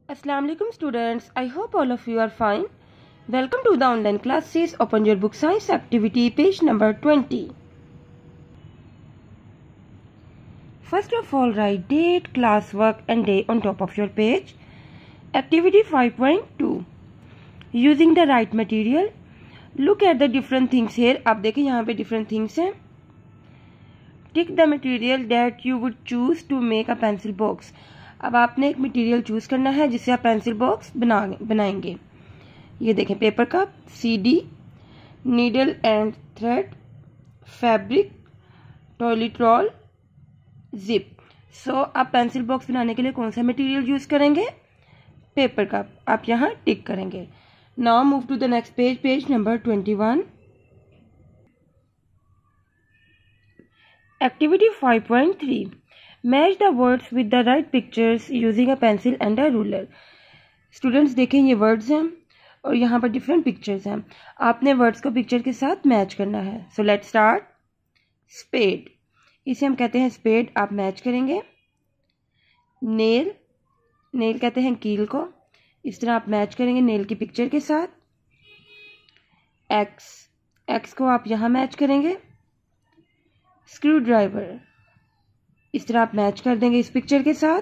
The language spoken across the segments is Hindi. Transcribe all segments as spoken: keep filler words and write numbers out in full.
Assalamu alaikum students. I hope all of you are fine. Welcome to the online classes. Open your book science activity page number twenty. First of all, write date, class work and day on top of your page. Activity five point two. Using the right material. Look at the different things here. आप देखें यहाँ पे different things हैं. Tick the material that you would choose to make a pencil box. अब आपने एक मटेरियल चूज करना है जिससे आप पेंसिल बॉक्स बना बनाएंगे. ये देखें, paper cup, CD, needle and thread, fabric, toilet roll, zip. So आप पेंसिल बॉक्स बनाने के लिए कौन सा मटेरियल यूज करेंगे? Paper cup. आप यहाँ टिक करेंगे. Now move to the next page, page number twenty one. Activity five point three. Match the words with the right pictures using a pencil and a ruler. Students देखें, ये वर्ड्स हैं और यहाँ पर डिफरेंट पिक्चर्स हैं. आपने वर्ड्स को पिक्चर के साथ मैच करना है. So let start. स्पेड, इसे हम कहते हैं स्पेड. आप मैच करेंगे. नेल, नेल कहते हैं कील को. इस तरह आप मैच करेंगे नेल की पिक्चर के साथ. एक्स, एक्स को आप यहाँ मैच करेंगे. स्क्रू ड्राइवर, इस तरह आप मैच कर देंगे इस पिक्चर के साथ.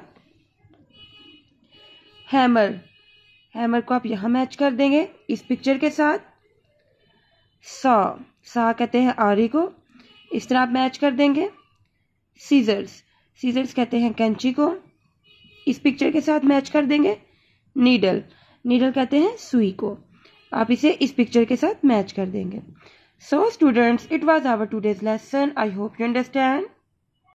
हैमर, हैमर को आप यहां मैच कर देंगे इस पिक्चर के साथ. सॉ, सॉ कहते हैं आरी को. इस तरह आप मैच कर देंगे. सीजर्स, सीजर्स कहते हैं कैंची को. इस पिक्चर के साथ मैच कर देंगे. नीडल, नीडल कहते हैं सुई को. आप इसे इस पिक्चर के साथ मैच कर देंगे. So students, it was our today's lesson. I hope you understand.